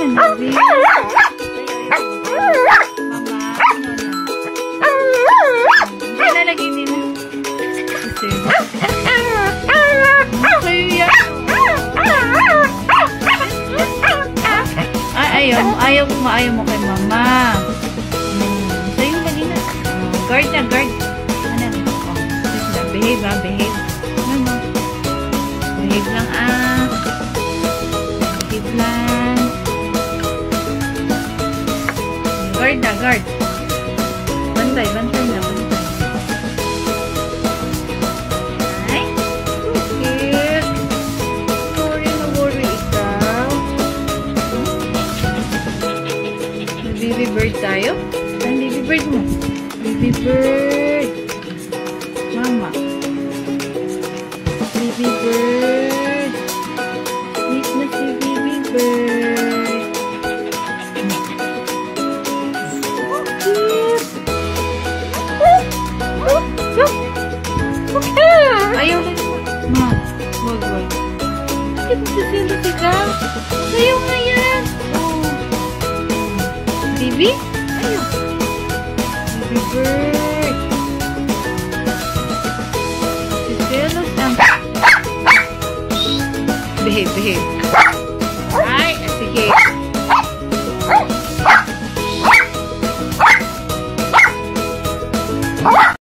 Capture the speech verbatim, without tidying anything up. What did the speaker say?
yan, baby? Lalagay nila. Kayo yan. Ay, ayaw mo. Ayaw mo. Ayaw mo kay mama. Hmm. Sa'yo, lagi na. Oh, guard na, guard. Ano? Oh, behave ha, behave. Ano? Behave lang ah. Behave lang. Guard na, guard. Bantay, bantay na, bantay. Baby bird tayo? Ang baby bird mo? Baby bird. Mama. Baby bird. Sweet na si baby bird. Oh, cute. Ayaw na. Ma. Wag, wag. Bakit masasilo sila? Ayaw nga yan. Baby? Ayaw. Baby bird. Siselos ang... Behave, behave. Ay, sige.